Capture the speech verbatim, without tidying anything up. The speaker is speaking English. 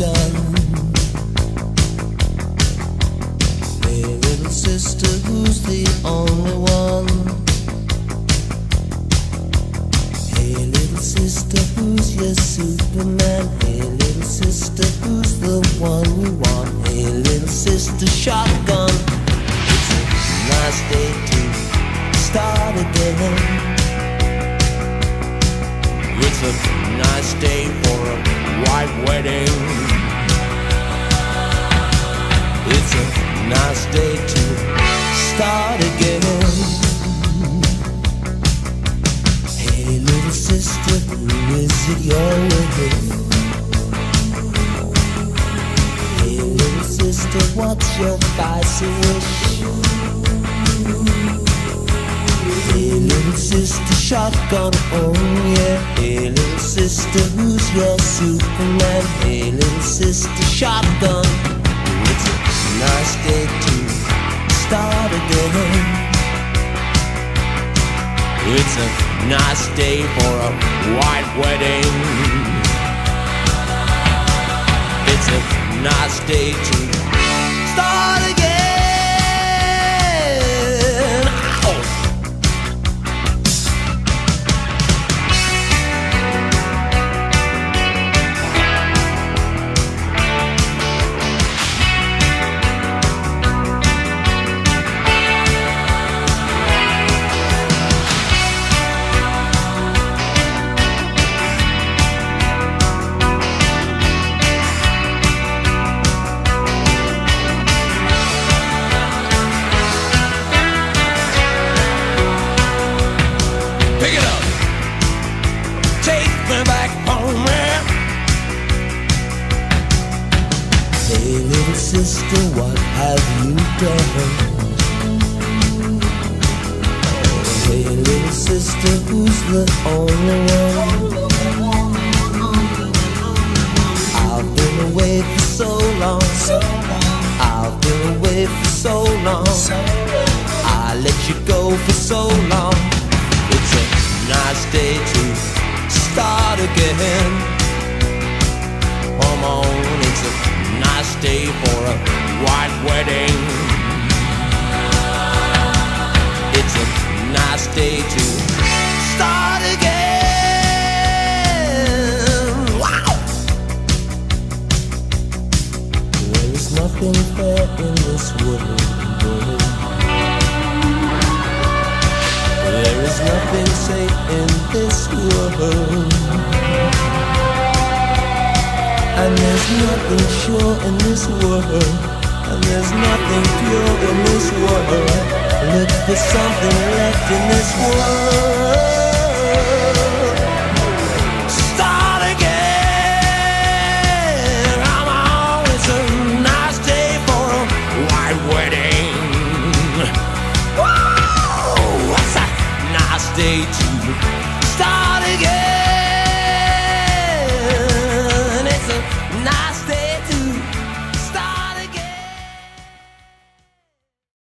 done. Hey little sister, who's the only one? Hey little sister, who's your Superman? Hey little sister, who's the one we want? Hey little sister, shotgun. It's a nice day to start again. It's a nice day for a white wedding. It's a nice day to start again. Hey little sister, who is it you're with? Hey little sister, what's your spicy wish? Hey little sister, shotgun, oh yeah. Hey little sister, who's your Superman? Hey little sister, shotgun. It's a nice day to start again. It's a nice day for a white wedding. It's a nice day to start again. Pick it up, take me back home, man. Hey little sister, what have you done? Oh, hey little sister, who's the only one? I've been away for so long. I've been away for so long. I let you go for so long. It's a nice day to start again. Come on, it's a nice day for a white wedding. It's a nice day to start again. Wow! There is nothing fair in this world. There is nothing safe in this world, and there's nothing sure in this world, and there's nothing pure in this world. Look for something left in this world.